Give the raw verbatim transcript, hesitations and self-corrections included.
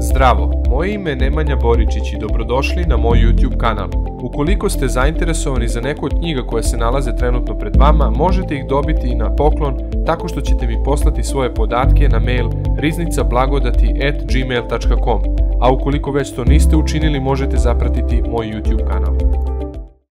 Zdravo, moje ime je Nemanja Boričić i dobrodošli na moj YouTube kanal. Ukoliko ste zainteresovani za neku od knjiga koje se nalaze trenutno pred vama, možete ih dobiti i na poklon tako što ćete mi poslati svoje podatke na mail riznica blagodati at gmail dot com, a ukoliko već to niste učinili, možete zapratiti moj YouTube kanal.